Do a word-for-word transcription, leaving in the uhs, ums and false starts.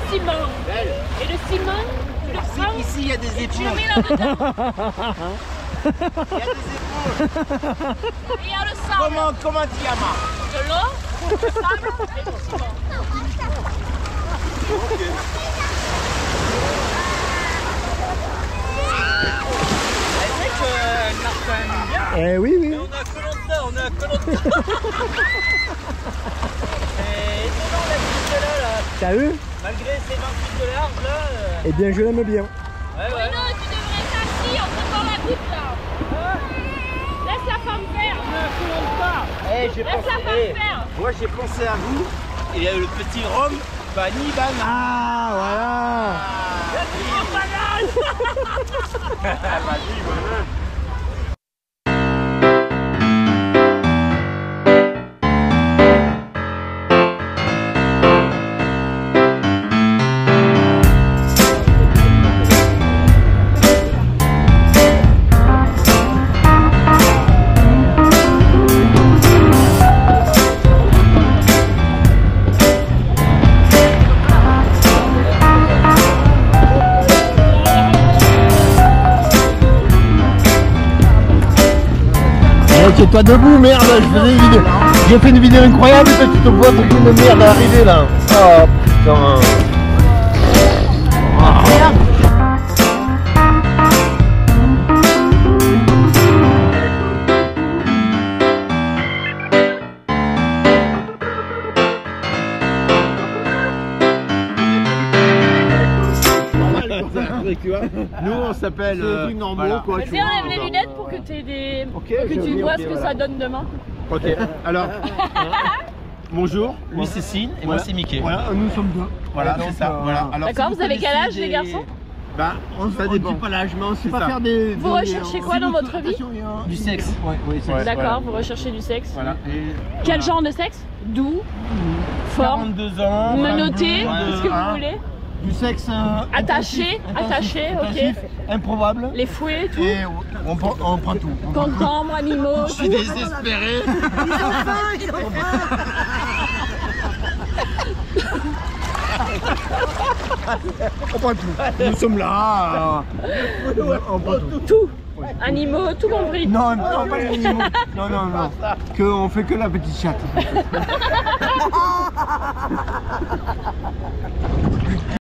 ciment. Belle. Et le ciment, tu le prends. Ici, il y a des et épaules. tu le mets là-dedans. Il y a des épaules. Et il y a le sable. Comment, comment tu y as marre? De l'eau, le sable et le ciment. Ok. Eh oui, oui. Mais on a Koh-Lanta, on a Koh-Lanta. C'est étonnant la piste là, là. T'as vu? Malgré ses vingt pieds de large là. Euh... Eh bien, je l'aime bien. Ouais, ouais. Non, tu devrais être assis, on te prend la goutte là. Ah. Laisse la femme faire. Eh, j'ai Laisse pensé, la femme eh, faire. moi j'ai pensé à vous. Et le petit rhum, vanille, banane. Ah, voilà. La petite banane. Vas-y, banane. C'est toi debout, merde, je faisais une vidéo. J'ai fait une vidéo incroyable, toi tu te vois toute une merde arriver là. Oh putain. Oh, merde. Tu vois, nous on s'appelle euh, voilà. Quoi. Vas-y, enlève les lunettes pour que, aies des... Okay, pour que tu mis, vois okay, ce que voilà. ça donne demain. Ok, alors, bonjour. Lui c'est Cine et voilà. moi c'est Mickey. Voilà, nous sommes deux. Voilà, c'est ça. Euh, Voilà. D'accord, vous avez quel âge des... les garçons? Bah, on ça dépend pas l'âge, mais on sait pas ça. faire des... Vous des, recherchez euh, quoi dans votre vie? Du sexe. Ouais, oui, c'est D'accord, voilà. vous recherchez du sexe. Voilà. Et, Quel voilà. genre de sexe? Doux, fort, quarante-deux ans. menotté, voilà. ce que vous hein. voulez. Du sexe euh, Attaché, attaché, ok. intensif, improbable. Les fouets, tout. Et on, prend, on prend tout. On prend tout. Concombre, animaux, Je suis tout. désespéré. On prend tout. Nous sommes là. Euh, on prend tout. Tout. Animaux, tout compris. Non, non, pas les animaux. Non, non, non. Que, on fait que la petite chatte.